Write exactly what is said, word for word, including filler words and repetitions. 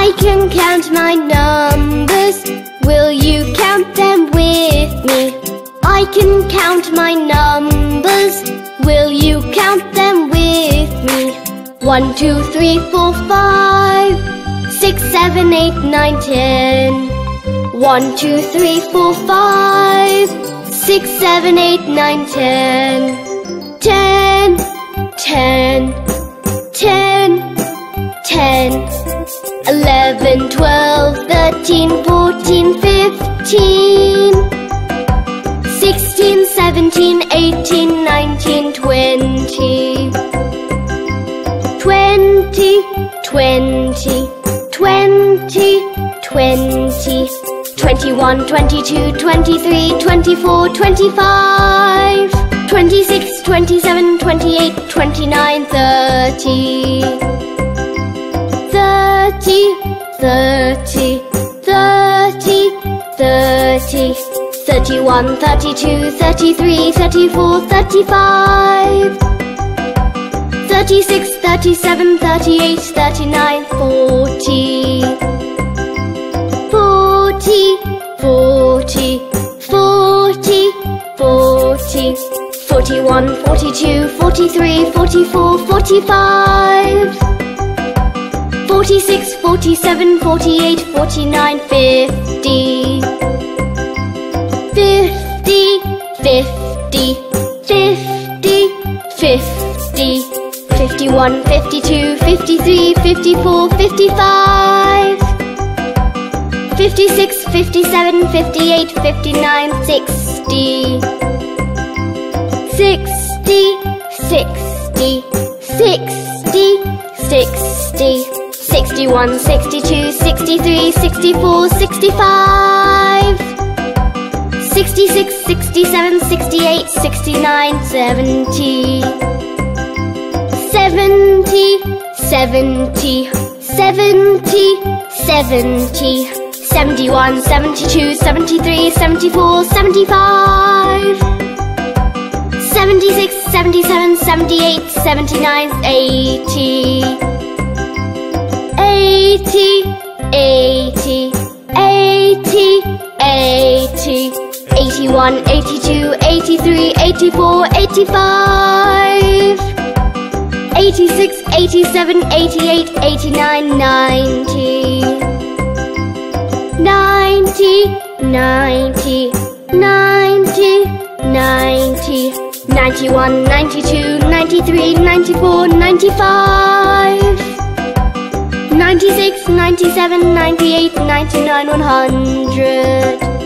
I can count my numbers. Will you count them with me? I can count my numbers. Will you count them with me? One, two, three, four, five, six, seven, eight, nine, ten. One, two, three, four, five, six, seven, eight, nine, ten. Ten, ten, ten, ten. Eleven, twelve, thirteen, fourteen, fifteen, sixteen, seventeen, eighteen, nineteen, twenty. Twenty, twenty, twenty, twenty. Twenty-one, twenty-two, twenty-three, twenty-four, twenty-five, twenty-six, twenty-seven, twenty-eight, twenty-nine, thirty. Thirty, thirty, thirty, thirty. Thirty-one, thirty-two, thirty-three, thirty-four, thirty-five, thirty-six, thirty-seven, thirty-eight, thirty-nine, forty. Forty, forty, forty, forty. Forty-one, forty-two, forty-three, forty-four, forty-five, forty-six, forty-seven, forty-eight, forty-nine, fifty. Fifty, fifty, fifty, fifty. Fifty-one, fifty-two, fifty-three, fifty-four, fifty-five, fifty-six, fifty-seven, fifty-eight, fifty-nine, sixty. Sixty, sixty, sixty, sixty. Sixty-one, sixty-two, sixty-three, sixty-four, sixty-five, sixty-six, sixty-seven, sixty-eight, sixty-nine, seventy. Seventy, seventy, seventy, seventy. Seventy-one, seventy-two, seventy-three, seventy-four, seventy-five, seventy-six, seventy-seven, seventy-eight, seventy-nine, eighty. Eighty, eighty, eighty, eighty. Eighty-one, eighty-two, eighty-three, eighty-four, eighty-five, eighty-six, eighty-seven, eighty-eight, eighty-nine, ninety. Ninety, ninety, ninety, ninety. Ninety-one, ninety-two, ninety-three, ninety-four, ninety-five, ninety-six, ninety-seven, ninety-eight, ninety-nine, one hundred.